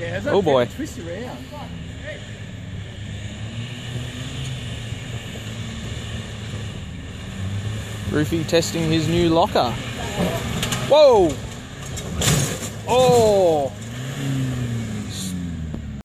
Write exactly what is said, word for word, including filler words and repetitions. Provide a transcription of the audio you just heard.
Yeah, that's oh boy. twist around. Roofy testing his new locker. Whoa! Oh!